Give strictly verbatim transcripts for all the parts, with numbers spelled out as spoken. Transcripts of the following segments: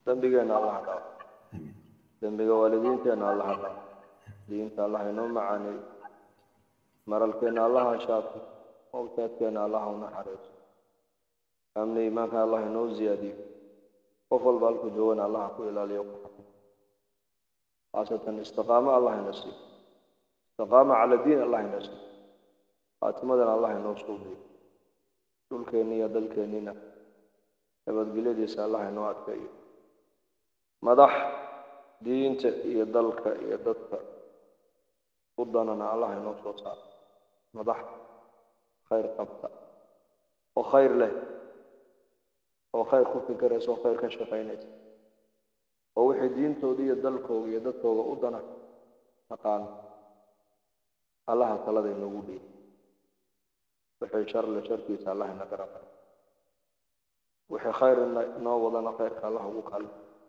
dambigeenna allah ha dhaafo dambiga waalidiinteenna allah ha dhaafo diinta allah inoo macaanay maralkeenna allah ha shaafo mawtaadkeenna allah ha u naxariiso amni iimaanka allah inoo ziyaadiyo qof walba halku joogana allah ha ku ilaaliyo ku xafido khaasatan istiqaamo allah ina siiyo istiqaama cala diin allah ina siiyo khaatimadana allah inoo suubiyo dhulkeenni iyo dalkeennina nabadgelyadiisa allah inoo adkeeyo madax diinta iyo dalka iyo dadka u danana allah inoo soo saaro madax khayr qabta oo khayr leh oo khayr ku fikiraysa oo khayr ka shaqaynaysa oo wixii diintooda iyo dalkooda iyo dadkooda u dana taqaan allaha talada inoogu dhiibo wixii shar le sharkiisa allah ina garab wixii khayr inoo wadana khayrka allah ugu kaalmo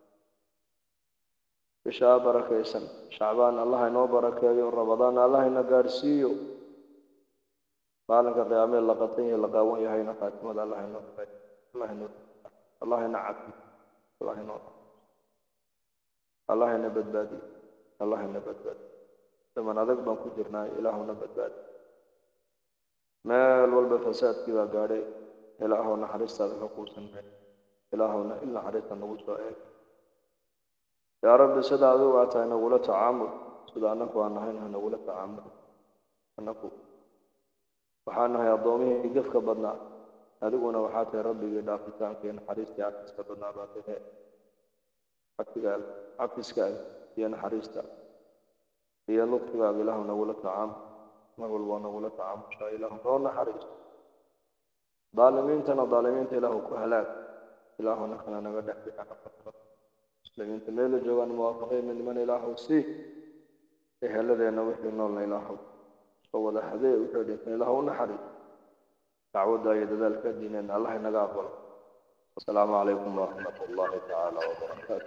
bishaa barakaysan shacbaan allah inoo barakeeyo ramadaan allah ina gaadhsiiyo maalinka qiyaamee la qatan yahay la qaawan yahayna khaatimada allah inoo allah inoo allah ina cafiyo allah inoo allah ina badbaadiyo allah ina badbaadiyo zaman adag baan ku jirnaa ilaahuna badbaadi meel walba fasaadkii baa gaadhay ilaahow naxariistaada ka quusan meel ilaahowna in naxariista nagu soo eeg yaa rabbi sida adigu aa tahay nagula tacaamul sida annaku aan nahayn ha nagula tacaamul annaku waxaan nahay addoomihii gefka badnaa adiguna waxaa tahay rabbigii dhaafitaanka iyo naxariistii cafiska badnaa baa tahe cafigaada cafiskaaga iyo naxariista iyo lutfigaaga ilaahu nagula tacaamul mar walba nagula tacaamushaa ilaahu noo naxariisto daalimiintana daalimiinta ilaahu ku halaag ilaahuna kana naga dhex bixana muslimiinta meela joogaan muwaafaqeen niman ilaahu sii eheladeenna wixii noolna ilaahu soo wada hadee wuxuu dhintay ilaahu u naxariisto dacwadda iyo dadaalka diineenna allah inaga aqbalo wasalaamu calaykum waraxmat ullaahi tacaala wabarakaatu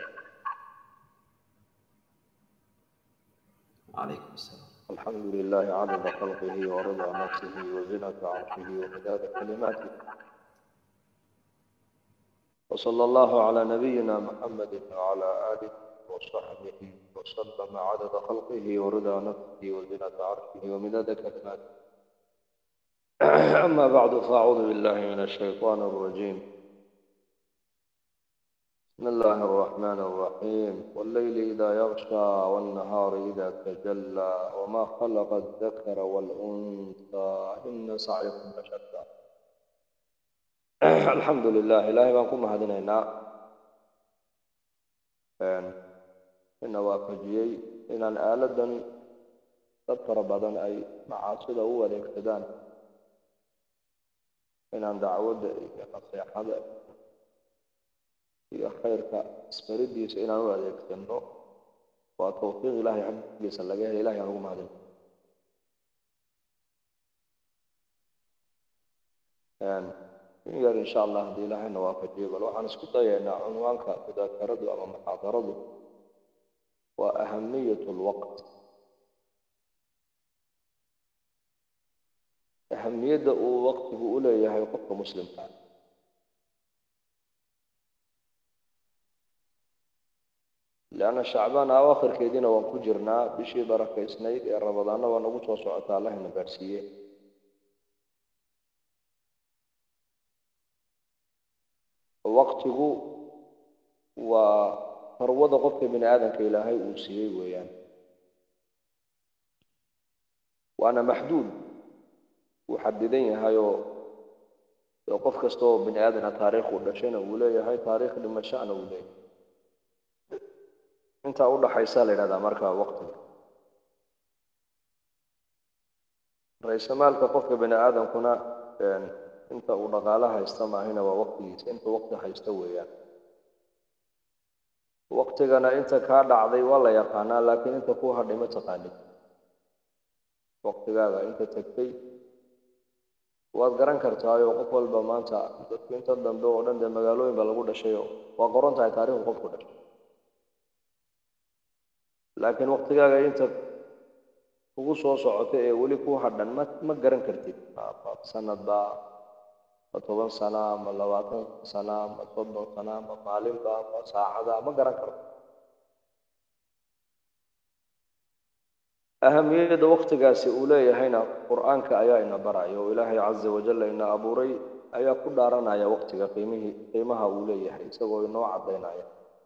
وعليكم السلام. الحمد لله عدد خلقه ورضا نفسه وزنة عرشه ومداد كلماته وصلى الله على نبينا محمد وعلى آله وصحبه وسلم عدد خلقه ورضا نفسه وزنة عرشه ومداد كلماته أما بعد فأعوذ بالله من الشيطان الرجيم بسم الله الرحمن الرحيم والليل إذا يغشى والنهار إذا تجلى وما خلق الذكر والأنثى إن سعيكم لشتى الحمد لله إلهي بانكم هدينا إن وافجيي إن الآلة تطر بدن أي معاصد هو الاقتدان إن دعوة نصيحة iyo khayrka isbaridiisa inaan u adeegsano waa tawfiiq ilaahay xaggiisa laga helay ilaahay aan ugu mahadin in yar insha allah haddii ilaahayna waafajiyo bal waxaan isku dayaynaa cunwaanka mudaakaradu ama muxaadaradu waa ahamiyatu lwaqt ahamiyadda uu waqtigu u leeyahay qofka muslimka لأن شعبان أواخر كيدنا وانكجرنا بشي بركة سنيد يا رمضان ونقول وصعت الله نبرسيه وقته وفروض قفك من آدم كإلهي أوسيه ويان وأنا محدود وحددين هايو قفك استوى من آدم تاريخ ولا شيء ولا هاي تاريخ لما شأنا ولا inta u dhaxaysa la yiraahdaa marka waqtiga raysamaalka qofka bani aadamkuna inta uu dhaqaalaha haysta maahina waa waqtigiisa inta waqti haysta weeyaan waqtigana inta ka dhacday waa la yaqaanaa laakiin inta ku hadhay ma taqaanid waqtigaaga inta tagtay waad garan kartaa oo qof walba maanta dadku inta dambe oo dhan magaalooyin baa lagu dhashay waa qoran tahay taariikhda qofku dhashay laakiin waqtigaaga inta ugu soo socotay ee weli ku hadhan ma ma garan kartid sanad baa toban sano ama labaatan sano ama soddon sano ama maalinba ama saacada ma garan karo ahamiyadda waqtigaasi uu leeyahayna qur'aanka ayaa ina barayo oo ilaahay caza wajalla ina abuuray ayaa ku dhaaranaya waqtiga qiimihii qiimaha uu leeyahay isagoo inoo cadaynaya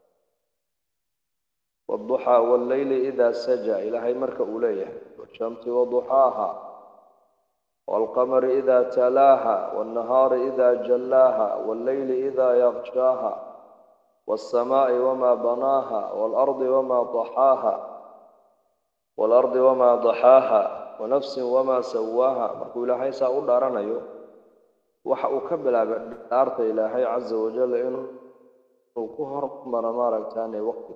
والضحى والليل إذا سجى إلهي مركا أوليه والشمس وضحاها والقمر إذا تلاها والنهار إذا جلاها والليل إذا يغشاها والسماء وما بناها والأرض وما طحاها والأرض وما ضحاها ونفس وما سواها مركو إلهي سأقول دارنا يو وحا أكبل دارت إلهي عز وجل إنه وكهر مرمارك تاني وقت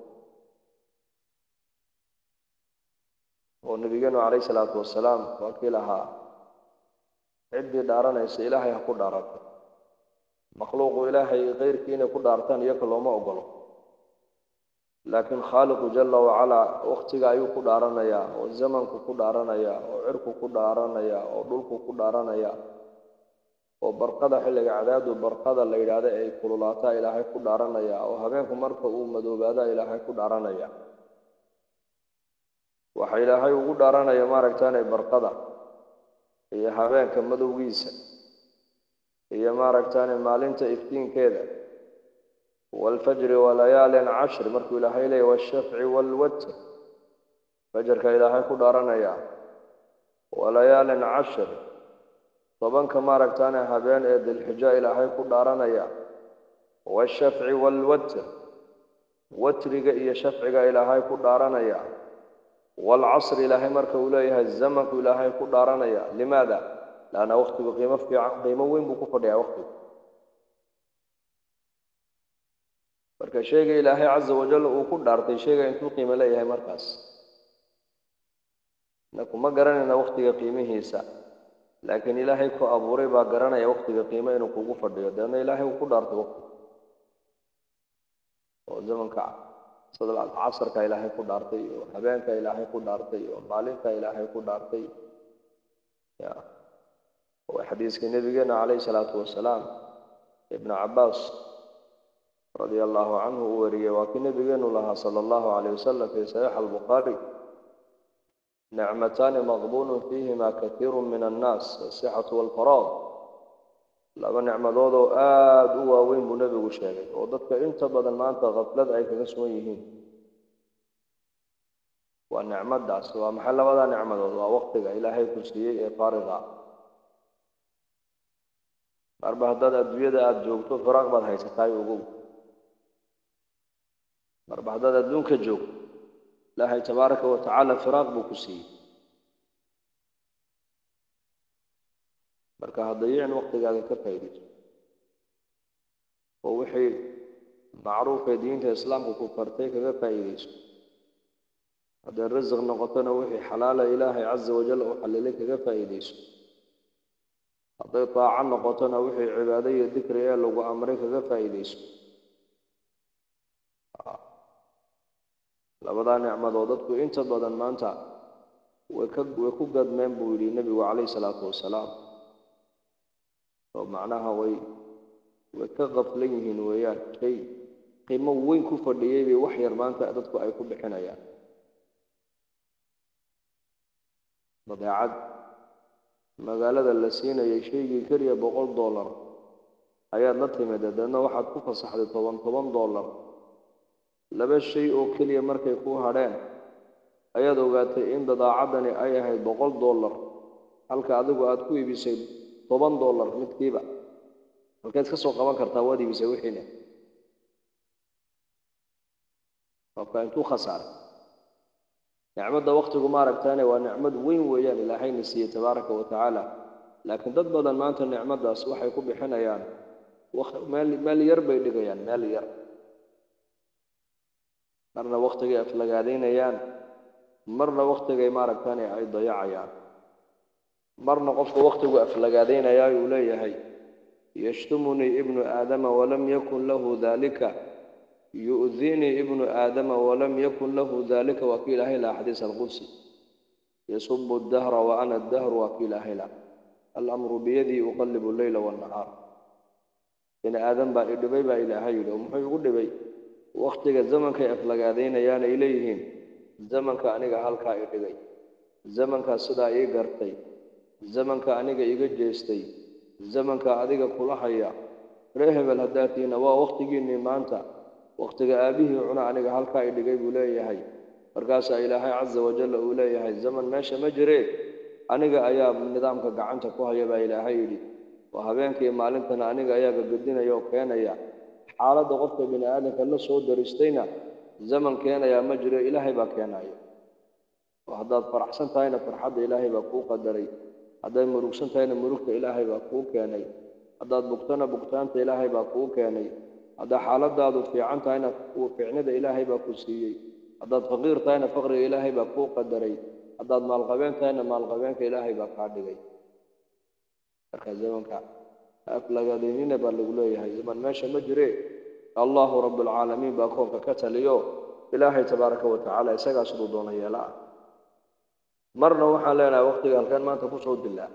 ونبينا عليه الصلاة والسلام وكيلها عدي دارنا يس إلهي هكو دارت مخلوق إلهي غير كين يكو دارتان يكل وما أقله لكن خالق جل وعلا وقتك أيو كو دارنا يا والزمن كو دارنا يا وعرق كو دارنا يا ودولك كو دارنا يا وبرقدة حلق عداد وبرقدة اللي عداد أي كلولاتا إلهي كو دارنا يا وهبينكم مركا أمدو بادا إلهي كو دارنا يا waxa ilaahay ugu dhaaranaya maaragtaan ay barqada iyo habeenka madowgiisa iyo maaragtaan maalinta iftiinkeeda wal fajr wa layaalin ashr markuu ilaahay leeyahay washaf'i wal watr fajrka ilaahay ku dhaaranaya wa layaalin ashr tobanka maaragtaan habeen ee dilxija ilaahay ku dhaaranaya washaf'i wal watr watriga iyo shafciga ilaahay ku dhaaranaya والعصر إلهي مركا أوليها الزمن إلهي كل دارانيا لماذا؟ لأن وقت بقيمة في قيمة وين بكفر يا وقت مركا شيء إلهي عز وجل وكل دارتي شيء أنتو قيمة لا يهي مركز نكو ما قرأنا وقت قيمة هيسا لكن إلهي كو أبوري با قرأنا يا وقت قيمة إنو كفر يا لأن إلهي وكل دارت وقت والزمن كعب صدق العصر كإلهي كل دارتي وحبين كإلهي كل دارتي ومالين كإلهي كل دارتي يا وحديث النبي عليه الصلاة والسلام ابن عباس رضي الله عنه وريه وكن نبي الله صلى الله عليه وسلم في صحيح البخاري نعمتان مغبون فيهما كثير من الناس الصحة والفراغ لما نعمدoodo aad u waaweyn buu nabigu sheegay oo dadka inta badan maanta qaflad ay kaga soo yihiin waa nicmadaas waa maxay labada nicmadood waa waqtiga ilaahay ku siiyay ee fariida marba hadda adduunyada aad joogto faraaq baad haysataa ugu marba hadda adduunka joogto ilaahay tabaaraka wa tacaala faraaq buu ku siiyay marka hadayeen waqtigaaga ka faa'iideyso oo wixii macruuf ee diinta islaamku ku fartay kaga faa'iideyso haddii rizq noqotona wixii xalaal ilaahay azza wa jalla oo xalilay kaga faa'iideyso haddii taaca noqotona wixii cibaado iyo dhikri ee lagu amray kaga faa'iideyso labada nicmadood dadku inta badan maanta way ka way ku gadmeen buu yiri nabiga calayhi salaatu wasalaam oo macnaha way way ka qaflan yihiin weeyaan shay qiimo weyn ku fadhiyay bay wax yar maanta dadku ay ku bixinayaan badeecad magaalada la siinayay shaygii kaliya boqol dollar ayaad la timid dadna waxaad ku fasaxday toban toban dollar laba shay oo kaliya markay ku hadheen ayaad ogaatay in badeecadani ay ahayd boqol dollar halka adigu aad ku iibisay toban dollar midkiiba halkaad ka soo qaban kartaa waad iibisay wixiina qofka intuu khasaaray nicmada waqtigu ma aragtaane waa nicmad weyn weeyaan ilaahay nasiye tabaaraka wa tacaala laakiin dad badan maanta nicmadaas waxay ku bixinayaan meel meel yar bay dhigayaan meel yar marna waqtiga aflagaadeynayaan marna waqtiga ma aragtaane ay dayacayaan marna qofku waqtigu aflagaadeynaya uu leeyahay yashtumuni ibnu aadama walam yakun lahu dhalika yu'dhini ibnu aadama walam yakun lahu dhalika wa qila ila hadith al-qudsi yasubbu ad-dahra wa ana ad-dahr wa qila ila al-amru bi yadi uqallibu al-layla wan-nahar إن آدم با إدبي با إلهي ومحي يقول دبي وقت الزمن كي أفلقادين يان إليهن زمن كأنيق هالكا إدبي زمن كصدا إيقرتي زمن كأنيق إيقجيستي زمن كأنيق كلحيا رهب الهداتين ووقت جيني مانتا وقت أبيه عنا أنيق هالكا إدبي بولاي هاي مرقاس إلهي عز وجل أولاي هاي زمن ماشي مجري أنيق أيام نظامك قعنتك وهي با إلهي لي وهبينكي مالنتنا أنيق أياك قدين يو كينا يا حالة غفة بن آدم كلا صوت درستينا زمن كينا يا مجري إلهي با كينا يا وهذا فرحسن تاينا فرحاد إلهي با كو قدري هذا مروكسن تاينا مروك إلهي با كو كيني هذا بقتنا بقتان إلهي با كو كيني هذا حالة دادو في عن تاينا وفعند إلهي با كو سيي هذا فقير تاينا فقر إلهي با كو قدري هذا مالقبين تاينا مالقبين إلهي با قادري marka zamanka aflagaadinina baa lagu leeyahay zaman meesha ma jire allah rabbul alamin baa koonka ka taliyo ilaahay tabaaraka wa taala isaga sidoo doona yeelaa marna waxaan leenahay waqtiga halkan maanta ku soo dilaa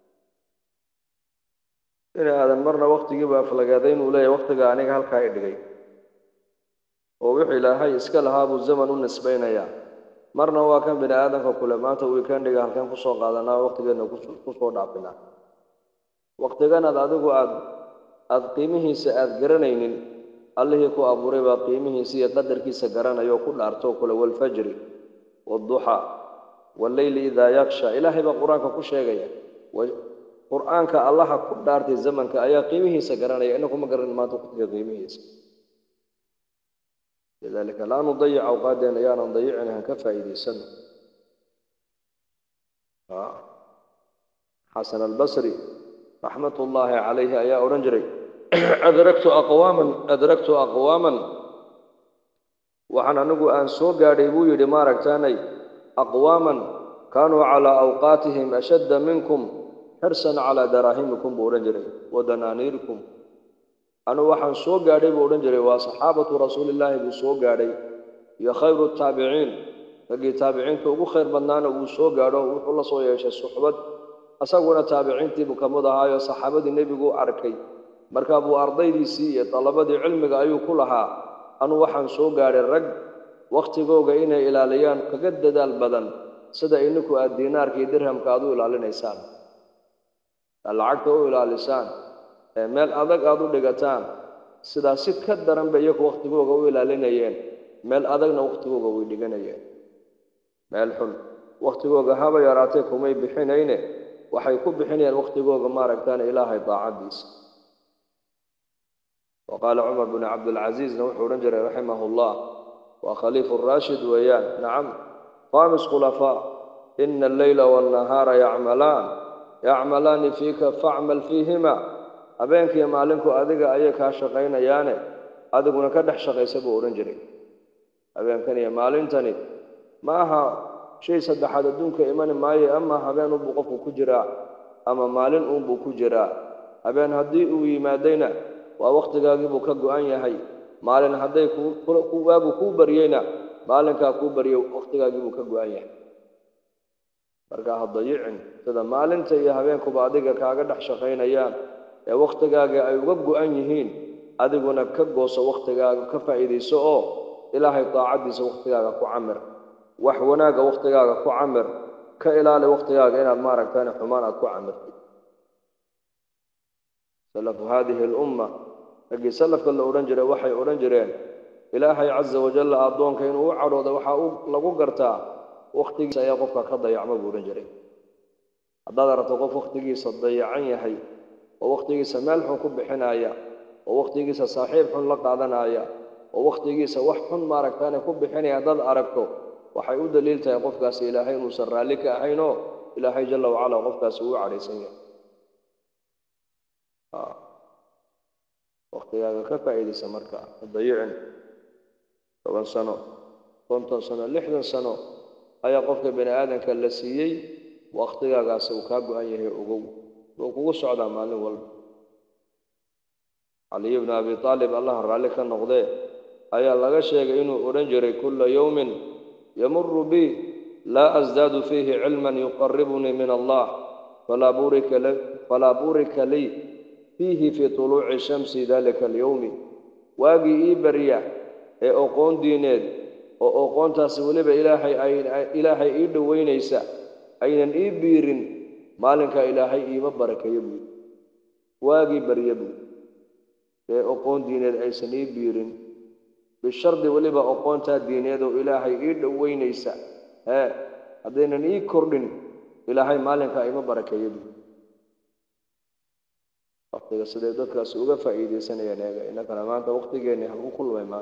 ina aadan marna waqtiga baa aflagaadin uu leeyahay waqtiga aniga halka ay dhigay oo wixii ilaahay iska lahaa buu zaman u nisbeynaya marna waa kan bini aadanka kula maanta uu kan dhiga halkan ku soo qaadanaa waqtigeena ku soo dhaafina waqtigana adigu aad aad qiimihiisa aad garanaynin allahi ku abuuray baa qiimihiisa iyo qadarkiisa garanayo ku dhaarto kula wal fajr wal duha wal layli idha yaksha ilaahi ba quraanka ku sheegaya quraanka allah ku dhaartay zamanka ayaa qiimihiisa garanaya inagu ma garan maanta ku qiimihiisa lidalika la nudiya awqaadana ya nudiyana ka faa'iideysan ha حسن البصري رحمة الله عليه يا أورنجري أدركت أقواما أدركت أقواما وحنا نقول أن سوق ريبو يدمارك تاني أقواما كانوا على أوقاتهم أشد منكم حرصا على دراهمكم بأورنجري ودنانيركم أنا وحن سوق ريبو أورنجري وصحابة رسول الله بسوق ري يا خير التابعين فقي تابعين كوكو خير بنانا وسوق ري وحول صويش الصحبة asaguna taabiciintii buu kamid ahaa saxaabadii nabigu arkay marka buu ardaydiisii iyo talabadii cilmiga ayuu ku lahaa anu waxaan soo gaaray rag waqtigooga inay ilaaliyaan kaga dadaal badan sida ininku aad diinaarka iyo dirhamka aad u ilaalinaysaan lacagta u ilaalisaan meel adag aad u dhigataan sida si ka daran bay iyagu waqtigooga u ilaalinayeen meel adagna waqtigooga way dhiganayeen meel xun waqtigooga haba yaraatay kumay bixinayne waxay ku bixinayaan waqtigooga maaragtaan ilaahay daacadiisa وقال عمر بن عبد العزيز نوح رنجر رحمه الله وخليفة الراشد ويان نعم خامس خلفاء إن الليل والنهار يعملان يعملان فيك فاعمل فيهما أبينك يا مالك أدق أيك شقين يانه أدقنا كدح شقي سبو رنجري أبينك يا مالنتني ما ها شيء صدق هذا دونك إيمان ماي أما هبين أبو قف كجرا أما مالن أبو كجرا هبين هدي وما دينا ووقت جاجب كجوان يهاي مالن هدي كو كو أبو كوبرينا مالن كوبري وقت جاجب كجوان يهاي برجع هالضيعن هذا مالن تي هبين كبعدك كعقد حشقين أيام وقت جاج أيوب جوان يهين أدقنا كجوس وقت جاج كفايدي سوء إلهي طاعدي سو وقت جاج كعمر wax wanaaga waqtigaaga ku camir ka ilaali waqtigaaga inaad maaragtaan xumaan aad ku camirtid salaf hadhihi al-umma agi salafka la oran jiray waxay oran jireen ilaahay azza wa jalla adoonka inuu u cadhoodo waxa uu lagu gartaa waqtigiisa ayaa qofka ka dayacma buu oran jiray haddaad aragto qof waqtigiisa dayacan yahay oo waqtigiisa meel xun ku bixinaya oo waqtigiisa saaxiib xun la qaadanaya oo waqtigiisa wax xun maaragtaan ku bixinaya dad aragto waxay u daliil tahay qofkaas ilaahay inuu sarraali ka ahayno ilaahay jalla wa ala qofkaas uu careysan yahay ah waqtigaaga ka faa'iideysa marka dayicin toban sano konton sano lixdan sano ayaa qofka bini aadanka la siiyey waqtigaagaas uu ka go'an yahay ogow oo kugu socdaa maalin walba Ali ibn Abi Talib Allah raali ka noqday ayaa laga sheegay inuu oran jiray kullu yawmin يمر بي لا أزداد فيه علما يقربني من الله فلا بورك لي فلا بورك لي فيه في طلوع الشمس ذلك اليوم واجي إبريا أقون دينيد وأقون تسولب إلهي أين إلهي إيد وينيسا أين إبيرن مالك إلهي إيما بركة يبو واجي بريبو أقون دينيد أيسن إبيرن بالشرط ولبا أقون تا دينيد وإلهي إيد وينيسا ها هذين إيه كردن إلهي مالك إيما بركة يبو وقتك سيدتك سوغا فايدة سنة يناغا إنك نمانت وقتك إني حلقو كل ويمان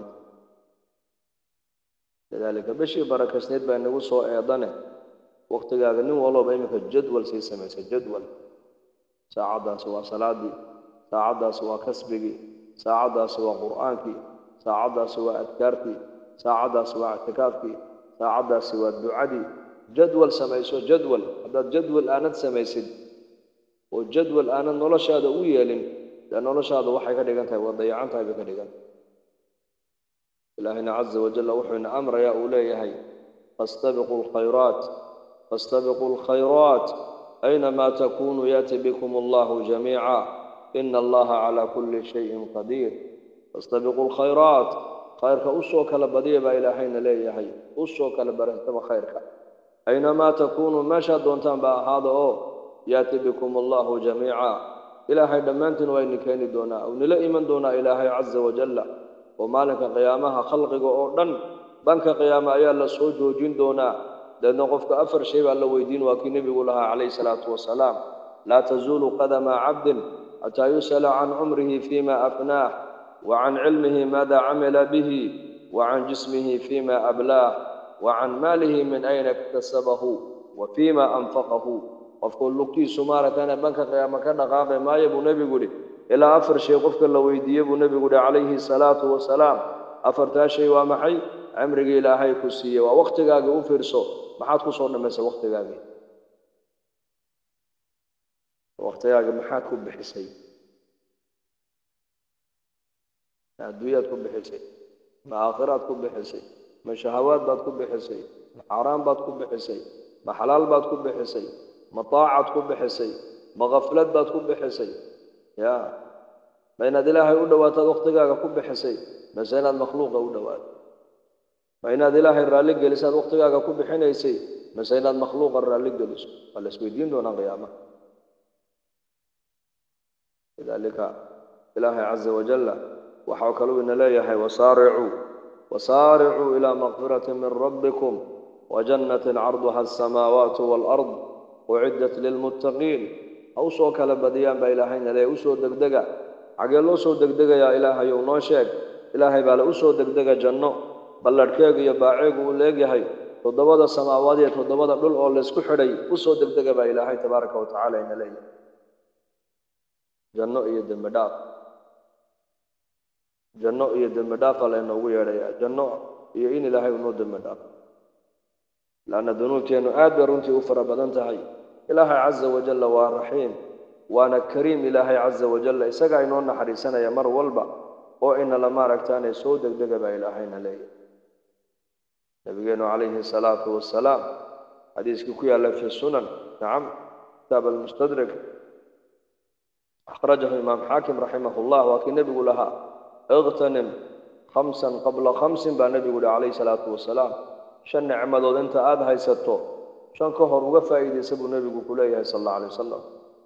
لذلك بشي بركة سنيد بأن نقول سوء أيضانه وقتك أغنو والله بأيمك الجدول سيسمي الجدول ساعدها سوى صلاة ساعدها سوى كسبك ساعدها سوى قرآنك ساعدها سوى أذكارك ساعدها سوى اعتكافك ساعدها سوى الدعاء جدول سميسو جدول هذا الجدول آنت سميسد والجدول أنا نولش هذا ويالين لأن نولش هذا وحي كديجان وضيعان تاي بكديجان إلهنا عز وجل وحنا أمر يا أولي هاي فاستبقوا الخيرات فاستبقوا الخيرات أينما تكونوا يأتي بكم الله جميعا إن الله على كل شيء قدير فاستبقوا الخيرات خيرك أسوك لبديع إلهينا لي هاي أسوك لبرهتم خيرك أينما تكونوا ما شادون تنبأ هذا أو يأتي بكم الله جميعا إلهي دمانتن وين كان دونا أو نلا إيمان دونا إلهي عز وجل ومالك قيامها خلقك أردن بنك قيامة أيها الله سوجو جين دونا لأن قفك أفر شيء الله ويدين وكي نبي لها عليه الصلاة والسلام لا تزول قدم عبد حتى يسأل عن عمره فيما أفناه وعن علمه ماذا عمل به وعن جسمه فيما أبلاه وعن ماله من أين اكتسبه وفيما أنفقه وفقل لكي سمارة كان بنك قيامة كان قاقع ما يبو نبي قولي إلا أفر شيء قفك الله ويديبو نبي قولي عليه الصلاة والسلام أفر تاشي ومحي عمرك إلهي كسية ووقت قاقع أفرسو محاد كسورنا مسا وقت قاقع وقت قاقع محاد كب بحسي الدويات كب بحسي ما آخرات كب بحسي ما شهوات بات كب بحسي ما حرام بات كب بحسي ما حلال بات كب بحسي مطاعة كب بحسي مغفلات بات كب بحسي يا بين دلها يودوات وقتها كب بحسي مسألة المخلوق يودوات بين دلها الرالق جلسات وقتها كب بحنيسي مسألة المخلوق الرالق جلس فالسويدين دون قيامة لذلك إلهي عز وجل وحوكلوا إن لا يحي وصارعوا وصارعوا إلى مغفرة من ربكم وجنة عرضها السماوات والأرض وعدت للمتقين أوصوا كالبديان بإلهين لي أوصوا دقدقة عقل أوصوا دقدقة يا إلهي ونوشيك إلهي بالا أوصوا دقدقة جنة بلدكيك يباعيك وليقهي تضبط السماوات تضبط الدل أو لسكحري أوصوا دقدقة بإلهي تبارك وتعالى إن لي جنة يد المداف جنة يد المداف لأنه ويريا جنة يين إلهي ونود المداف لأن ذنوبتنا آد برونتي أفر بدنتهاي إلهي عز وجل والرحيم وأنا كريم إلهي عز وجل إسقى إننا حريسنا يا مر والبا وإن لما ركتاني سودك دقبا إلهينا لي نبينا عليه الصلاة والسلام حديث كوكي في السنن نعم كتاب المستدرك أخرجه الإمام حاكم رحمه الله وكي نبي لها اغتنم خمسا قبل خمس بنبي عليه الصلاة والسلام شن عمدود أنت آد هيستو شن كهر وفا إيدي سبو نبي كليه صلى الله عليه وسلم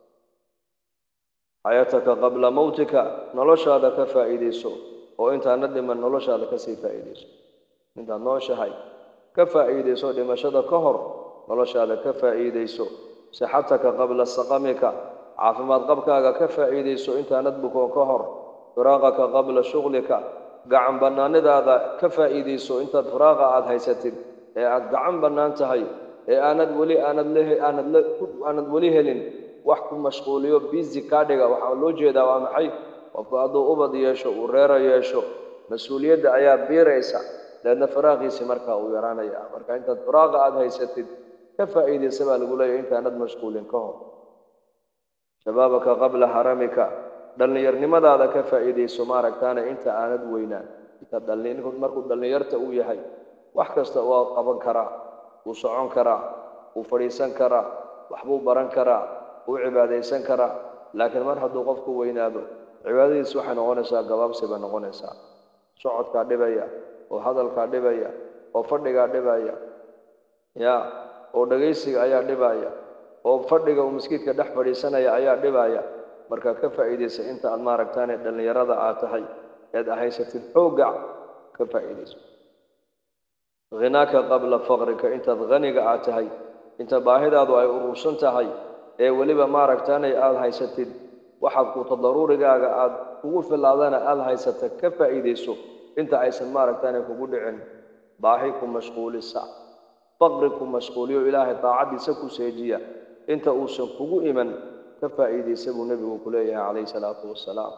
حياتك قبل موتك نلوش هذا كفا إيدي سو وإنت ندم نلوش هذا كسيفا إيدي سو إنت نوش هاي كفا إيدي سو لما شد كهر نلوش هذا كفا إيدي سو صحتك قبل سقمك عافمات قبك كفا إيدي سو إنت ندبك كهر فراغك قبل شغلك قعن بنان هذا كفا إيدي سو إنت فراغ عاد هيستين قعن بنان تهي أنا ولي أنا له أنا له أنا ولي هلين وحكم مشغوليو بيزي كاديغا waxa loo jeedaa waa maxay qofku adoo ubad yeesho uu reero yeesho mas'uuliyadda ayaa biiraysa dadna faraaqiisi marka uu yaraanaya marka inta faraaqa aad haysatid ka faa'iideysa baa lagu leeyahay inta aad mashquulin ka hor shababaka qabla haramika dhalinyarnimadaada ka faa'iideyso ma aragtaana inta aanad weynaan inta dhalinyarku markuu dhalinyarta uu yahay wax kasta oo qaban kara uu socon kara uu fariisan kara waxbuu baran kara وعباديسان كرا laakiin mar hadduu qofku weynaado cibaadadiisu waxay noqonaysaa gabaabsi bay noqonaysaa socodkaa dhibaya oo hadalkaa dhibaya oo fadhigaa dhibaya ya oo dhagaysiga ayaa dhibaya oo fadhiga uu miskiidka dhex fadhiisanaya ayaa dhibaya marka ka faa'iideysa inta aad maaragtaan dhalinyarada aad tahay eed ahaysatid xoogga ka faa'iideyso ghinaaka qabla faqrika intaad ghaniga aad tahay inta baahidaadu ay urursan tahay ee weliba maaragtaan aad haysatid waxaad ku tadaruurigaaga aad ugu filaadana aad haysata ka faa'iideyso inta aysan maaragtaan kugu dhicin baahi ku mashquulisa faqri ku mashquuliyo ilaahay taacadiisa ku seejiya inta uusan kugu iman ka faa'iideysa buu nabigu ku leeyahay calayhi salaatu wasalaam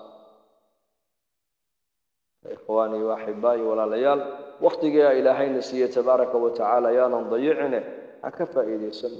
ikhwaani wa ahibaayi walaalayaal waqtiga ilaahayna siiyay tabaaraka wa tacaala yaanan dayicine ha ka faa'iideysan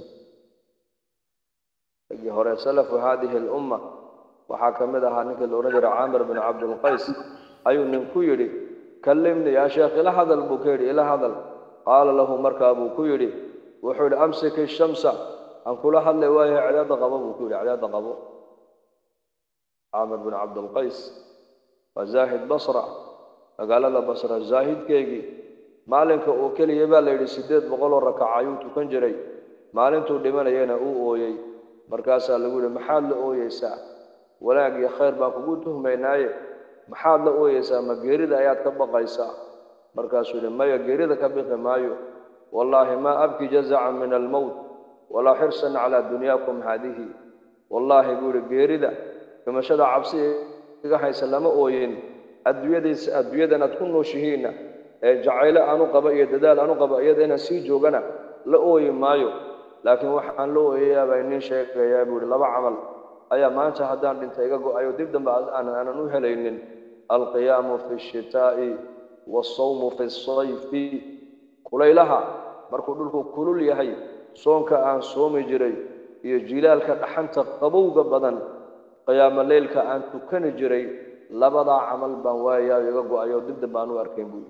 agi hore salafu haadihi al-umma waxaa ka mid ahaa ninka la oran jiray caamir bin cabdulqays ayuu nin ku yidhi kallimni yaa sheekh ila hadal buu ka yidhi ila hadal qaala lahu markaa buu ku yidhi wuxuu yidhi amsiki shamsa aan kula hadlay waayahay cadaada qabo buu ku yidhi cadaada qabo caamir bin cabdulqays waa zaahid basra magaalada basra zaahidkeygii maalinka uu keliya baa la yidhi siddeed boqol oo rakaca ayuu tukan jiray maalintuu dhimanayana uu ooyey markaasaa lagu yidhi maxaad la ooyeysaa wanaag iyo khayr baan kugu tuhmaynaaye maxaad la ooyeysaa ma geerida ayaad ka baqaysaa markaasuu yidhi maya geerida ka bixi maayo wallaahi maa abki jazacan min almowt walaa xirsan calaa dunyaakum haadihi wallaahi buu yidhi geerida dhimashada cabsi iga haysa lama ooyin adduunyadiisa adduunyadan aad ku nooshihiinna ee jacaylo aanu qaba iyo dadaal aanu qaba iyada inaan sii joogana la ooyi maayo laakiin waxaan la ooyayaa baa inin sheegayaa buu yidhi laba camal ayaa maanta haddaan dhintay iga go-ayo dib dambe aanan u helaynin alqiyaamu fi shitaa'i waasawmu fi sayfi kulaylaha markuu dhulku kulul yahay soonka aan soomi jiray iyo jilaalka dhaxanta qabowga badan qiyaamo leylka aan tukani jiray labadaa camal baan waayayaa iga go-ayo dib dambe aan u arkayn buu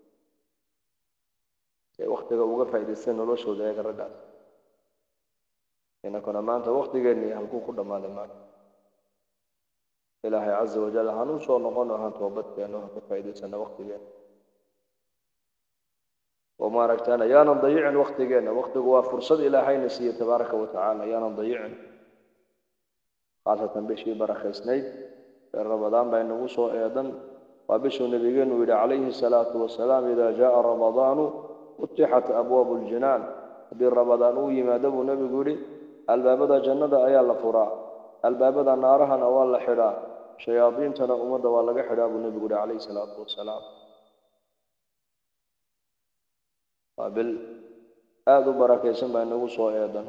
yidhi waqtiga uga faa'iidaystay noloshooda eega raggaas inakuna maanta waqtigeennii halkuu ku dhammaaday maanta ilaahay caza wajal hanuu soo noqono han toobadkeenno ha ka faa'iidaysana waqtigeenna وما ركتنا يانا ضيع وقتنا وقت هو فرصة إلى هاي نسية تبارك وتعالى يانا ضيع خاصة بشي برخ سنيد رمضان بين وصو أيضا وبشو نبيين وإلى عليه الصلاة والسلام إذا جاء رمضان فتحت أبواب الجنان بالرمضان ويما دبو نبي يقولي الباب دا جنة أيا لفراء الباب دا نارها نوال حراء شياطين تنا أمد والله حراء النبي يقولي عليه الصلاة والسلام قابل آذو بركة سمع النوصو أيضا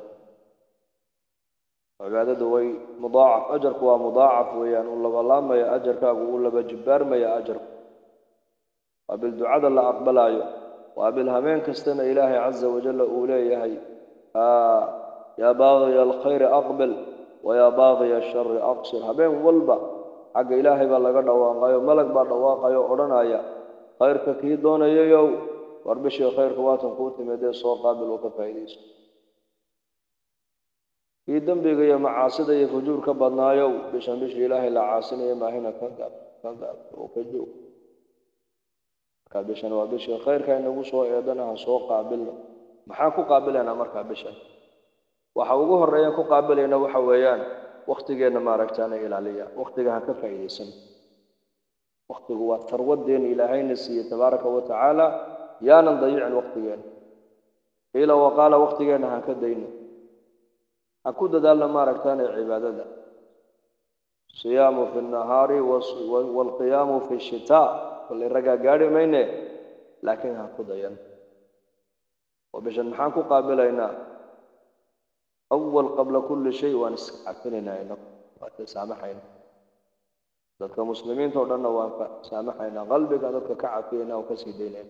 عبادة وي مضاعف أجرك ومضاعف ويان والله والله ما يا أجرك ولا بجبار ما يا أجر قابل دعاء الله أقبل أيو وقابل همين كستنا إلهي عز وجل أولي هي آه يا باغي الخير أقبل ويا باغي الشر أقصر همين والبا حق إلهي بالله قد واقعي ملك بعد واقعي أرنا يا خيرك كيدون يو وربشي خير قوات قوت مدى سوى قابل وكفايديس في دنبيك يا معاصد يا فجور كبرنايو بشان بشي إلهي لعاصن يا ما هنا كذاب كذاب وكجو كابشان وبشي خير كاين نقول سوى يدنا سوى قابل ما حاكو قابل أنا مركا بشان وحوجوه الرأي كو قابل أنا وحويان وقت جينا ما ركتنا إلى عليا وقت جها كفايديس وقت هو ثروة دين إلهي نسي تبارك وتعالى يا نضيع الوقت يعني إلى وقال وقت يعني هكذا إنه أكود ذا لما ركتنا عبادة صيام في النهار والقيام في الشتاء واللي رجع قاري مينه لكن هكذا يعني وبشن حانكو قابلنا أول قبل كل شيء ونسعفنا إنه وتسامحنا ذلك مسلمين تودنا وسامحنا قلبك ذلك كعفينا وكسيدنا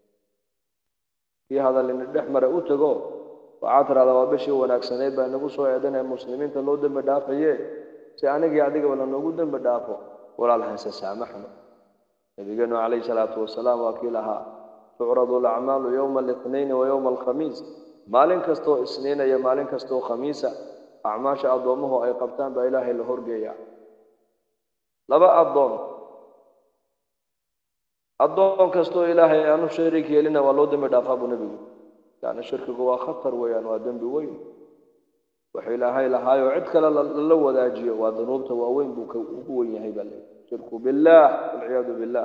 في هذا اللي نحمر أوتجو وعاطر هذا وبشي وناكسني بين نبوسو عندنا المسلمين تلود بدافعيه سأنك يعديك ولا نقود بدافع ولا الحنس سامحنا نبينا عليه الصلاة والسلام وكيلها تعرض الأعمال يوم الاثنين ويوم الخميس مالين كستو اثنين يا مالين كستو خميسة acmaasha addoomuhu ay qabtaan baa ilaahay la horgeeyaa laba addoon addoon kastoo ilaahay aanu shariik yeelina waa loo dambi dhaafaa buu nebigu yani shirkigu waa khatar weeyaan waa dembi weyn waxa ilaahay lahaayoo cid kale la wadaajiyo waa dunuubta waaweyn buu ugu weyn yahay baa leeyahay shirku billaah walciyaadu billaah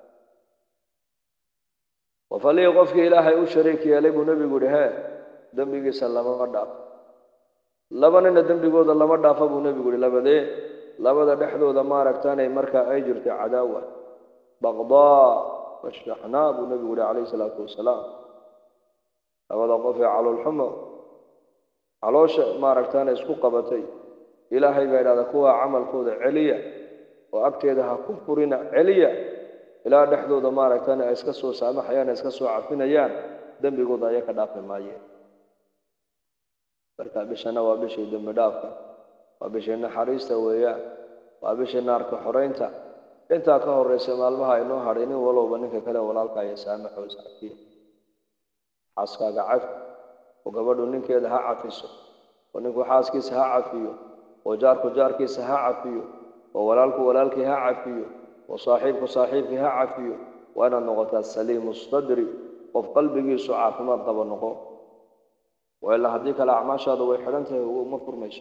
wafalii qofkii ilaahay u shariik yeelay buu nebigu yidhi hee dembigiisa lama dhaafo laba nina dembigooda lama dhaafo buu nebigu yidhi labadee labada dhexdooda maaragtaanay markaa ay jirtay cadaawa baqdaa washaxnaa buu nebigu yidhi calayhi salaatu wasalaam labada qof ee caloolxumo caloosha maaragtaana isku qabatay ilaahay baa yidhahda kuwaa camalkooda celiya oo agteeda ha ku furina celiya ilaa dhexdooda maaragtaana ay iska soo saamaxayaan ay iska soo cafinayaan dembigooda ayaa ka dhaafi maayeen marka bishana waa bishii dembi dhaafka waa bishii naxariista weeyaan waa bishii naarka xoreynta intaa ka horreysa maalmaha inoo hadhay nin walowba ninka kale walaalka iyo saamaxoo iscafiya xaaskaaga cafi oo gabadhu ninkeeda ha cafiso oo ninku xaaskiisa ha cafiyo oo jaarku jaarkiisa ha cafiyo oo walaalku walaalkii ha cafiyo oo saaxiibku saaxiibkii ha cafiyo waa inaad noqotaa saliimu sadri qof qalbigiisu caafimaad qaba noqo وإلا هذيك الأعماش هذا ويحرنته وما فرميش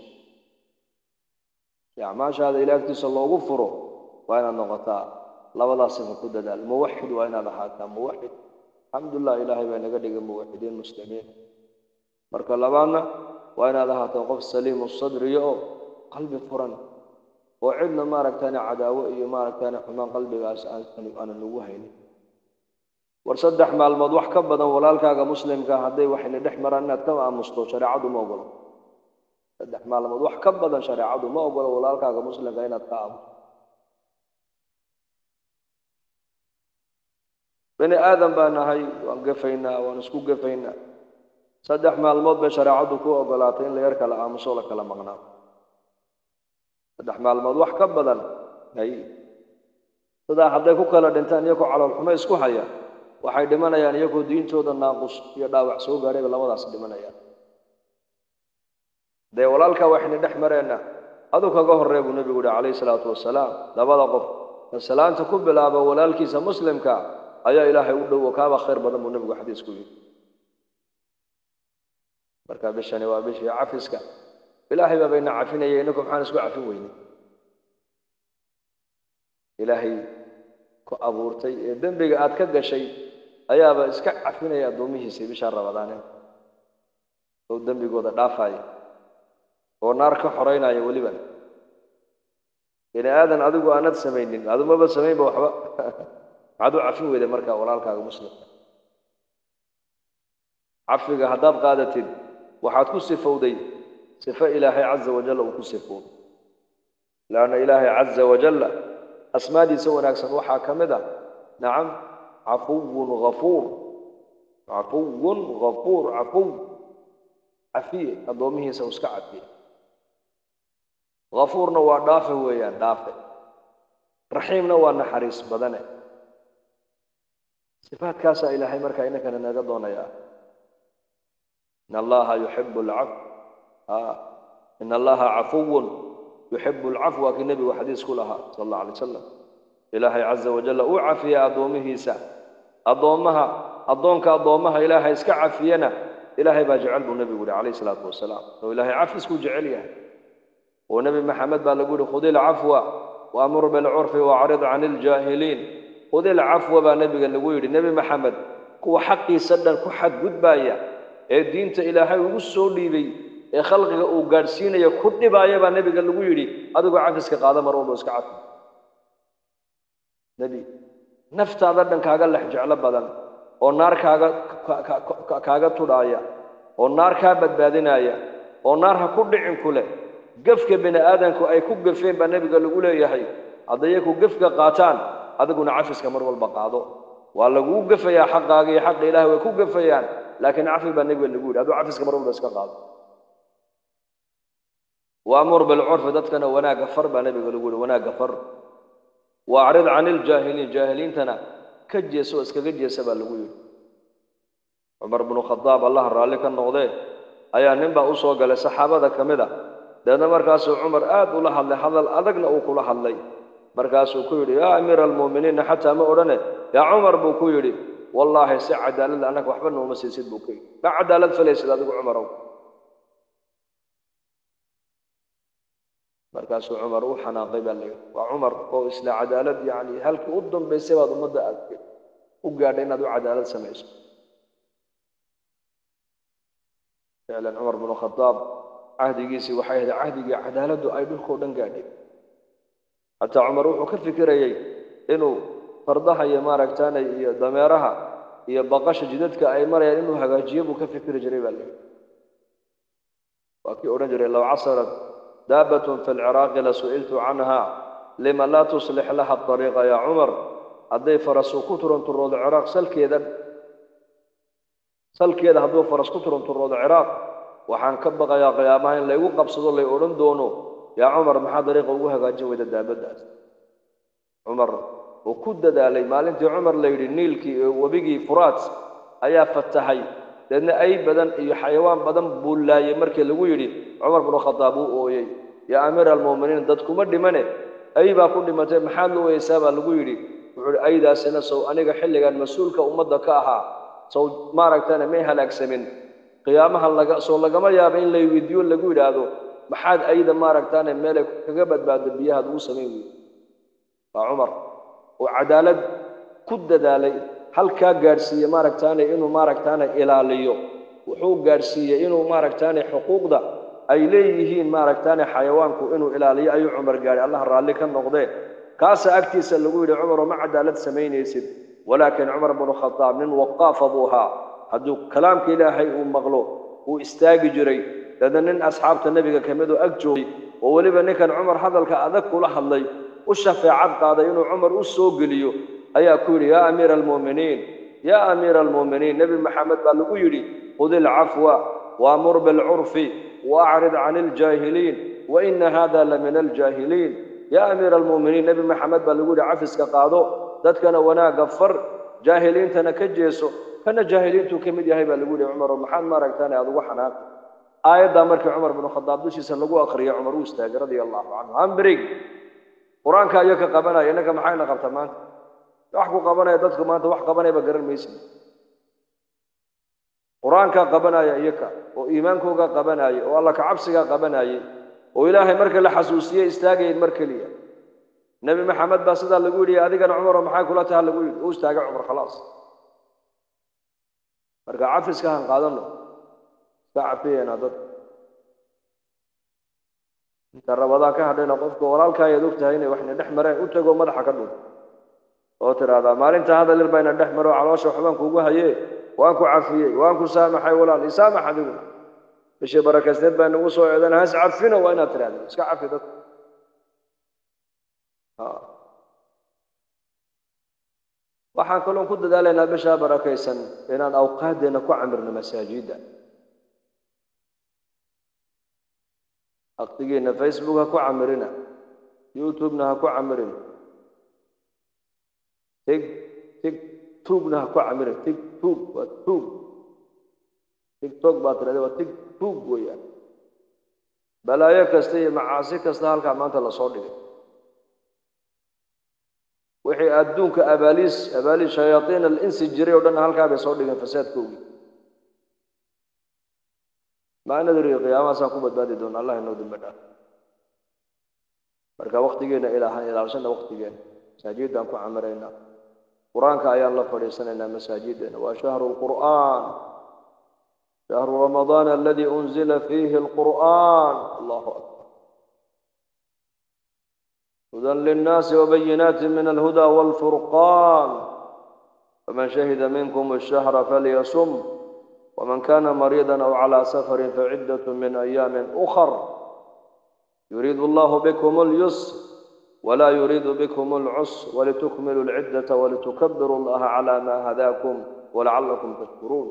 الأعماش هذا إلى أكتس الله غفره وأنا نغطاء لا ولا صفة كده الموحد وأنا لحاكم موحد الحمد لله إلهي بين قدق موحدين مسلمين مرك لبانا وأنا لها توقف سليم الصدر يو قلبي فرن وعدنا ما ركتني عداوة ما ركتني حمان قلبي أنا نوهيني warsaddex maalmood wax ka badan walaalkaaga muslimka haday wax la dhex maraan inaad ka aamusto shariicadu ma ogolo saddex maalmood wax ka badan shariicadu ma ogolo walaalkaaga muslimka inaad ka aamusto bani aadam baa nahay waan gafaynaa waan isku gafaynaa saddex maalmood bay shariicadu ku ogolaatay in la yar kala aamuso la kala maqnaa saddex maalmood wax ka badan hay sida haday ku kala dhintaan iyagoo calool xumo isku haya waxay dhimanayaan iyagoo diintooda naaqus iyo dhaawac soo gaaray labadaas dhimanayaan de walaalka waxna dhex mareena adu kaga horeeyo nabigu kaleey salaatu wasalaam labada qof salaanta ku bilaabo walaalkiisa muslimka ayaa ilaahay u dhow kaaba khayr badan buu nabigu xadiis ku yiri marka bishani waa bishii cafiska ilaahay baa bayna cafinayay inakum xaan isku cafin weyne ilaahay ku abuurtay ee dambiga aad ka gashay ayaaba iska cafinaya doomihiisa bisha Ramadaan oo dambigooda dhaafay oo naar ka xoreynaya waliba ina aadan adigu aanad sameeynin aduma ba sameeyba waxba adu cafin weeyda marka walaalkaaga muslimka cafiga hadaad qaadatid waxaad ku sifowday sifa ilaahay azza wa jalla uu ku sifowday laana ilaahay azza wa jalla asmaadii soo wanaagsan waxa kamida nacam عفو غفور عفو غفور عفو عفي أضمه سوسك عفي غفورنا ودافع ويا دافع رحيمنا ونحرس بدنه صفات كاسة إلهي مركا إنك ننقضنا يا إن الله يحب العفو آه. إن الله عفو يحب العفو كالنبي وحديث كلها صلى الله عليه وسلم إلهي عز وجل أعفي أضمه سا أضمها أضمك أضمها إلهي اسك عفينا إلهي بجعل النبي عليه الصلاة والسلام وإلهي عفو اسكو جعلها ونبي محمد بقول خذ العفو وأمر بالعرف وأعرض عن الجاهلين خذ العفو بنبي قال النبي محمد كو حقي سدن كو حد قد بايا الدين إلهي وسولي بي خلقه وقارسين يكون بايا بنبي قال لي أدعو عفسك قادة مرود واسك عفو نبي نفط هذا دن كاغا لحجعل بدن oo naar kaaga kaaga tudaaya oo naar ka badbaadinaya oo naar ha ku dhicin kule gafka bini aadanku ay ku gafeen ba nabiga lagu leeyahay haday ku gafka qaataan adiguna cafiska mar walba qaado waa lagu gafayaa xaqaaga iyo xaq ilaahay way ku gafayaan laakiin cafi ba nabiga lagu yiri adu cafiska mar walba iska qaado وأمر بالعرف dadkana wanaaga far ba nabiga lagu yiri wanaaga far وأعرض عن الجاهلين جاهلين تنا كجيسو اسكغ جيسا با لغو يiri عمر بن الخطاب الله رالي ka noqday ayaa ninba u soo galay saxaabada kamida deedna markaasuu cumar aad ula hadlay hadal adagna uu kula hadlay markaasuu ku yidhi yaa amiira almu'miniina xataa ma odhane yaa cumar buu ku yidhi wallaahi si cadaalad annaga waxba nooma siisid buu ku yidhi ma cadaalad falaysid adigu cumarow markaasuu cumar u xanaaqay baa layidhi waa cumar oo isla cadaalad yacni halkii u dambaysay baad ummadda aad u gaadhay inaad u cadaalad samayso ficlan cumar binu khadaab cahdigiisii waxay ahayd cahdigii cadaaladdu ay dhulkoo dhan gaadhay xataa cumar wuxuu ka fikirayey inuu fardaha iyo maaragtaanay iyo dameeraha iyo baqasha jidadka ay marayaan inuu hagaajiyo buu ka fikiri jiray baa layidhi waa kii odhan jiray low casarat daabatun fi lciraaqi lasu'iltu canha lima laa tuslix laha ariiqa yaa cumar hadday farasu ku turanturoodo ciraaq salkeeda salkeeda hadduu faras ku turanturoodo ciraaq waxaan ka baqayaa qiyaamaha in laygu qabsado lay odhan doono yaa cumar maxaa dariiqa ugu hagaajin weyda daabaddaas cumar uu ku dadaalay maalintii cumar la yidhi niilkii ee webigii furaat ayaa fatahay deedna ay badan iyo xayawaan badan buu laayay markii lagu yidhi cumar binu khadaab uu ooyey yaa amiira almu'miniin dad kuma dhimane ay baa ku dhimatay maxaad la weysaa baa lagu yidhi wuxuu yidhi aydaasina sow aniga xilligan mas-uulka ummadda ka ahaa sow maaragtana may halaagsamin qiyaamaha laga soo lagama yaaba in lay weydiiyo lagu yidhaahdo maxaad ayda maaragtaane meelay kaga badbaado biyahaad ugu samayn weydi waa cumar oo cadaalad ku dadaalay halkaa gaadhsiiye maaragtaane inuu maaragtaane ilaaliyo wuxuu gaadhsiiyey inuu maaragtaane xuquuqda ay leeyihiin maaragtaane xayawaanku inuu ilaaliyo ayuu cumar gaadhay allah raalli ka noqdee kaasa agtiisa lagu yidhi cumaroo ma cadaalad samaynaysid walaakin cumar binu khadaab nin waqaafa buu ahaa hadduu kalaamka ilaahay uu maqlo uu istaagi jiray deedna nin asxaabta nebiga ka midoo ag joogay oo weliba ninkan cumar hadalka adag kula hadlay u shafeecad qaaday inuu cumar u soo geliyo ayaa ku yidhi yaa amiira almu'miniin yaa amiira almu'miniin nebi maxamed baa lagu yidhi khudi alcafwa waamur bilcurfi waacrid can iljaahiliin waina hada la min aljaahiliin yaa amiira almu'miniin nebi maxamed baa lagu yidhi cafiska qaado dadkana wanaagga far jaahiliintana ka jeeso kana jaahiliintuu ka mid yahay baa lagu yidhi cumaroo maxaad maaragtaane aad ugu xanaaqi aayaddaa markii cumar binu khadaab dushiisa lagu akhriyay cumar uu istaagay radia allahu canhu amrig qur-aanka iyo ka qabanaya innaka maxayna qabta maanta wax ku qabanaya dadku maanta wax qabanayba garan maysid qur-aankaa qabanaya iyaka oo iimaankoogaa qabanaya oo alla kacabsigaa qabanayay oo ilaahay marka la xasuusiyey istaagayen mar keliya nebi maxamed baa sidaa lagu yidhi adigana cumaroo maxay kula taha lagu yidhi uu istaagay cumar khalaas marka cafiska han qaadano iska cafiyeenaa dad inta rabadaa ka hadhayna qofka walaalkaa ayaad og tahay inay waxna dhex mareen u tago madaxa ka dhul oo tiraahdaa maalinta hadal yar bayna dhex maro caloosha waxbaan kuugu hayee waan ku cafiyey waan ku saamaxay walaal isaamax adigu bishii barakaysneed baa nagu soo eedan has cafino waa inaad tiraahdo iska cafi dad waxaan kaloon ku dadaalaynaa bishaa barakaysan inaan awqaaddeenna ku camirno masaajidda waqtigiina facebook ha ku camirina youtubena ha ku camirin tig tig tugna ha ku camirin tig tug waa tug tigtog baa tirahda waa tig tug weeyaan balaayo kasta iyo macaasi kasta halkaa maanta lasoo dhigay wixii adduunka abaaliis abaaliis shayaaiin alinsi jiray oo dhan halkaa bay soo dhigeen fasaadkoogii maa nadri qiyaamahaasaan ku badbaadi doona allah inoo dambe dhaaf marka waqtigeena ilaahan ilaalshana waqtigeena masaajiddaan ku camiraynaa qur-aanka ayaan la fadhiisanaynaa masaajideena waa shahru lqur'aan shahru ramadaan aladi unzila fiihi alqur'aan allahu akbar هدى للناس وبينات من الهدى والفرقان فمن شهد منكم الشهر فليصم ومن كان مريضا أو على سفر فعدة من أيام أخر يريد الله بكم اليسر ولا يريد بكم العسر ولتكملوا العدة ولتكبروا الله على ما هداكم ولعلكم تشكرون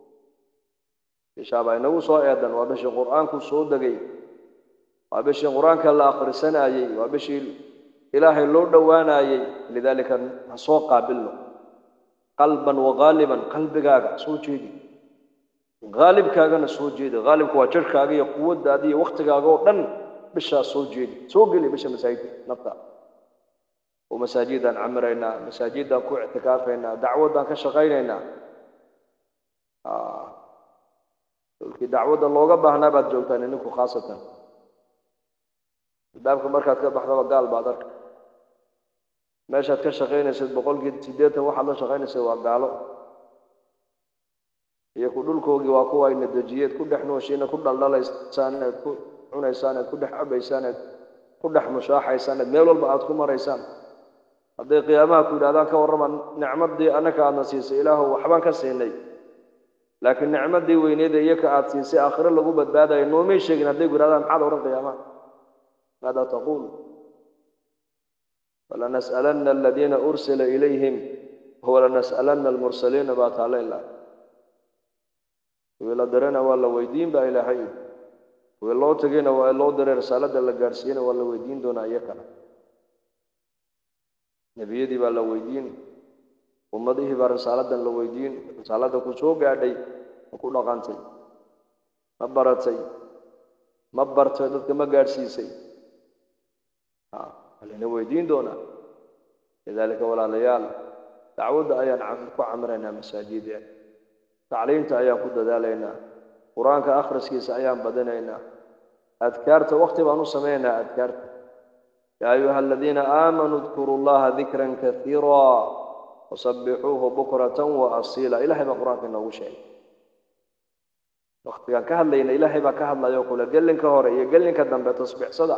شابه إنه صائدا وبشي القرآن كسودقي وبشي القرآن كلا آخر سنة وبشي إلهي لو دوانا لذلك سوق قابله قلبا وغالبا قلبك سو جيدي غالب كاغنا سو جيدي غالب كوا جركاغي قوه دادي وقتكاغو دن bisha soo jeedi soo gali bisha masaajid nafta ومساجدنا عمرنا مساجدنا كو اعتكافنا دعوتنا كشقينا اه كي دعوه لوغا باهنا باد جوجتان انكو خاصه بابك markaad ka baxdo gaal baad ark meeshaad ka shaqeynaysid boqolkiiba siddeetan waxa la shaqeynaysid waa gaalo iyo ku dhulkoogi waa kuwa ay nadajiyeed ku dhex nooshiina ku dhaldhalaysaan ku cunaysaan ku dhex cabaysaan ku dhex mushaaxaysaan meel walba aad ku maraysaan hadday qiyaamaha ku yiraahdaan ka warraman nicmadii anaka aad nasiisay ilaahu waxbaan ka siinay laakiin nicmadii weyneed ee ka aad siisay aakhira lagu badbaadayo noomay sheegin hadday ku yiraahdaan maxaad oran qiyaamaha ماذا تقول فلنسألن الذين أرسل إليهم ولنسألن المرسلين بات على الله ولا درنا ولا ويدين بإلهي ولا تجينا ولا در رسالة الله جارسين ولا ويدين دون أيكنا نبي دي ولا ويدين ومضيه برسالة الله ويدين رسالة كوشوق عدي وكل قانتي مبرتي مبرتي كما جارسيسي لأنه ويدين دونا لذلك ولا ليال تعود أيان عمك عمرنا مساجد تعليمت أيان قد ذالينا قرآنك أخرس كيس أيان بدنينا أذكرت وقت بأنو سمينا أذكرت يا أيها الذين آمنوا اذكروا الله ذكرا كثيرا وسبحوه بكرة وأصيلا إلهي ما قرآنك إنه شيء وقت كان كهل لينا إلهي ما كهل لا يقول قل لك هوري قل لك الدم بتصبح صدع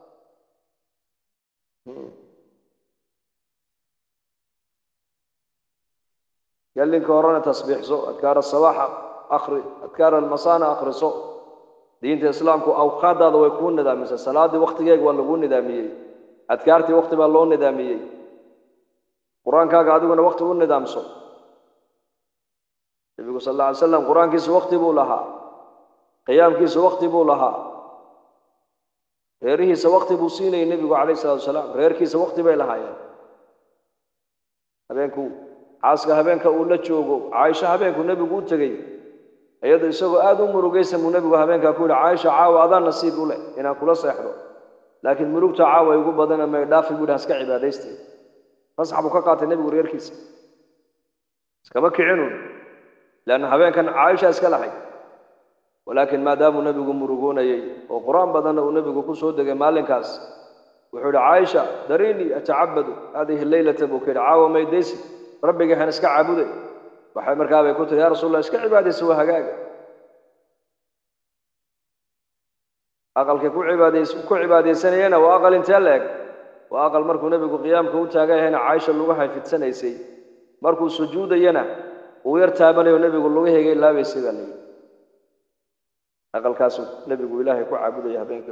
قال لك ورانا تصبيح سو أذكار الصباح أخري أذكار المساء أخري سو دين الإسلام كو أوقات هذا ويكون نظامي الصلاة وقت جاي ولا يكون نظامي أذكارتي وقت بالله نظامي قرآن كا قاعدون وقت يكون نظام سو النبي صلى الله عليه وسلم قرآن كيس وقت بولها قيام كيس وقت بولها غيره سوقت بوسينه النبي عليه الصلاه والسلام غير كيس وقت bay lahaayeen habeenku aaska habeenka uu la joogo Aisha habeenku nabigu u tagay ayada isagoo aad u murugaysan uu nabigu habeenka ku yiri Aisha caawa adan nasiib u leh inaan kula seexdo laakiin murugta caawa igu badan ma dhaafi guud haska cibaadaystay fasxabu ka qaatay nabigu reerkiisa iskama kicinu lan habeenkan Aisha iska lahayd ولكن ما دام النبي مرغوناي وقران بدنا النبي كسو دغه مالنكاس وحول عائشه دريني اتعبد هذه الليله بكر عاو ما يديس ربي كان اسك عابده waxay markaa bay ku tiri ya rasuul iska cibaadayso waa hagaaga aqalka ku cibaadayso ku cibaadaysanayna waa aqal inta leeg waa aqal markuu nabigu qiyaamka u taagayna Aisha lagu hayfidsanaysay markuu sujuudayna uu yar taabanayo nabigu lagu heegay laabaysay galay أقل كاسو نبي إلهي كو عابد يا بينك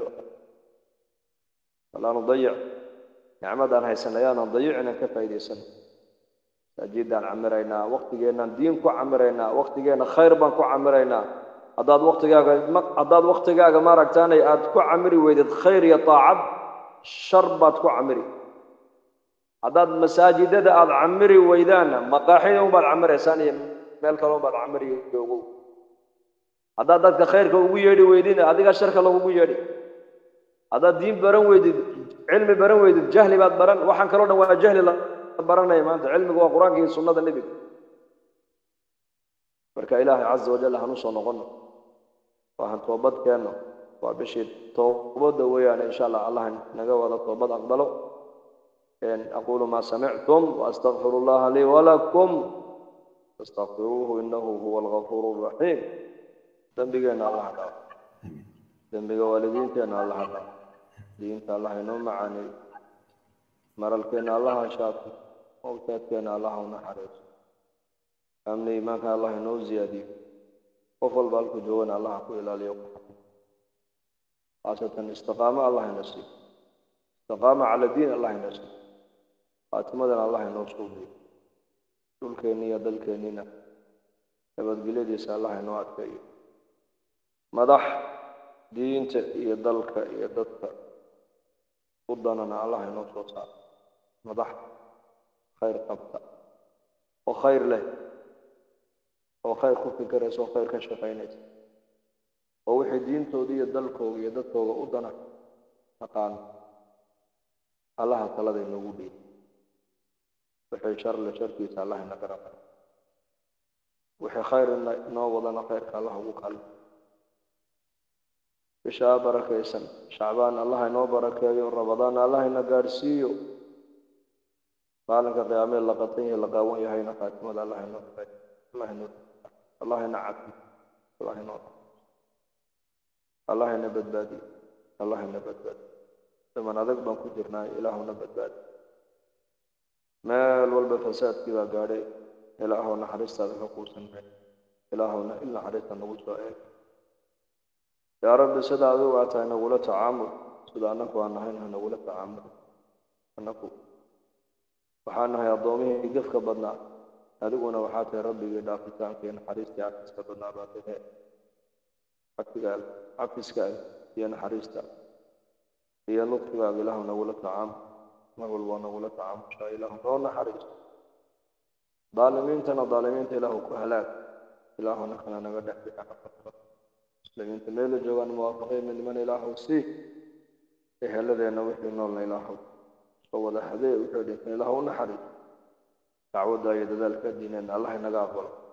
ولا نضيع نعمد أنا هاي سنيان نضيعنا كفايدة سنة جدا عمرنا وقت جينا دين كو عمرنا وقت جينا خير بان كو عمرنا أضاد وقت جاga أضاد وقت جاga ما ركتاني أد كو عمري ويد خير يطاعب شربات كو عمري أضاد مساجد ده أد عمري ويدانا مقاحين وبال عمري ثانية مالك لو بال عمري يوجو هذا ذاتك خيرك ويجري ويدين هذا الشرك الله ويجري هذا الدين برن ويدين علم برن ويدين جهل بعد برن وحن كلنا ولا جهل لا برنا يا مان علم هو قرآن كي سنة النبي بركة إله عز وجل هنوصل نقولنا وهن توبت كأنه وبشيء توبت ويانا إن شاء الله الله نجوا توبت أقبله إن أقول ما سمعتم وأستغفر الله لي ولكم فاستغفروه إنه هو الغفور الرحيم ذنبنا الله تعالى ذنبنا والديننا الله تعالى ديننا الله ينوم معاني مرلكنا الله شاكر موتاتنا الله ونحرس أمني ما كان الله ينوم زيادي وفل بالك جوانا الله أقول إلى اليوم خاصة استقامة الله ينسي استقامة على دين الله ينسي خاتمنا الله ينوم صوبي دول كينيا دل كينينا نبت قليل يسأل الله ينوم أكيد مدح دينت يدلك يددك ودنا الله ينصر صار مدح خير قبطة وخير له وخير خوف كرس وخير كشف عينك ووحي دينته دي يدلك ويددك ودنا نقان الله تعالى ذي نقولي وحي شر لشركي الله نقرأ وحي خير نوضنا خير الله وقال بشا بركة سن شعبان الله نو بركة رمضان الله نقارسيو مالك القيامة لقطيه لقاوين يهينا فاتمة الله نو الله نو الله نعك الله نو الله نبت بادي الله نبت بادي ثم نذق بان كجرنا إله نبت بادي مال والبفساد كذا قاري إله نحرست هذا الحقوق إله إلا حرست نقول سؤال يا رب سدع ذوعتها نقول تعامل سدع نكو أنها نقول تعامل نكو وحانها يا ضومي قفك بدنا هذونا وحات يا ربي دافتان كين حريستي عكس بدنا باته عكس قال عكس قال هي حريستا هي لطف قال له نقول تعامل نقول ونقول تعامل شاء له نقول حريست ظالمين تنا ظالمين له كهلاك إله نخنا نقدح بك لكن تميل جوان موافقين من من إله وسي إيه الذي نوحي نولنا إله فوضح هذه وحده إله ونحرج تعود إلى ذلك الدين أن الله نقابل